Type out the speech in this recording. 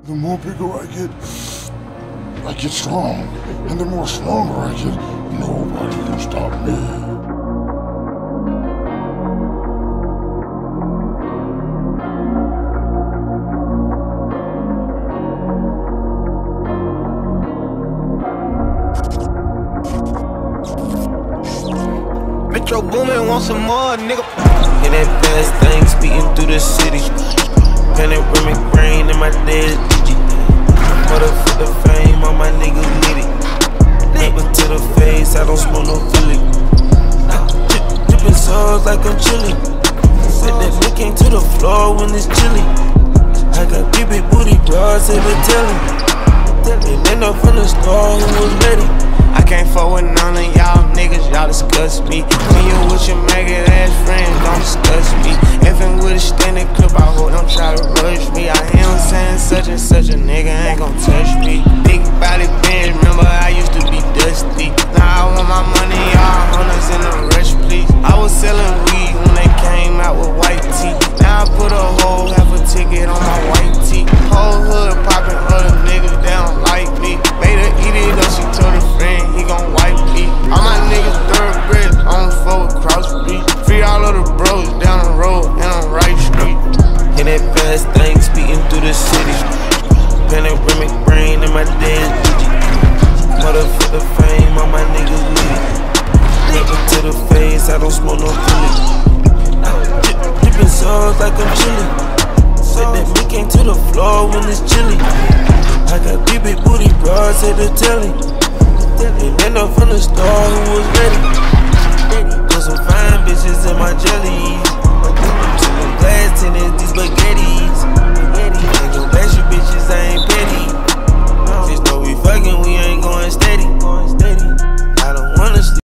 The more bigger I get strong. And the more stronger I get, nobody can stop me. Metro Boomin, want some more, nigga. In that fast thing, speeding through the city. Panoramic brain in my dead digit. For the fame, all my niggas need it. Never to the face, I don't smoke no Philly. Drippin' sauce like I'm chilly. Said that me came to the floor when it's chilly. I got big booty bras in the telly. And end up from the store who was ready. I can't fuck with none of y'all niggas, y'all disgust me. When you with your maggot ass friends, don't discuss me. Effing with a standing clip, I hope them try to rush me. I hear them saying such and such a nigga ain't gon' touch me. Big body bitch, remember I used to be dusty. Now I want my money, all hunters in a rush, please. I was selling weed when they came out with white tee. Now I put a whole half a ticket on my white tee. Whole hood poppin' other niggas, they don't like me. Made her eat it up, she told her friend he gon' wipe me. All my niggas thoroughbreds, on the floor with cross street. Free all of the bros down the road and on Right Street. In that fast thing, speeding through the city. Panoramic brain in my dead digit. For the fame, all my niggas need it. Never to the face, I don't smoke no Philly. Drippin' sauce like I'm chilly. Said that me came to the floor when it's chilly. I got big booty bras at the telly. And end up from the store who was ready. Put some fine bitches in my jellies. Some glass tennis, these spaghettis. Ain't gon' bash you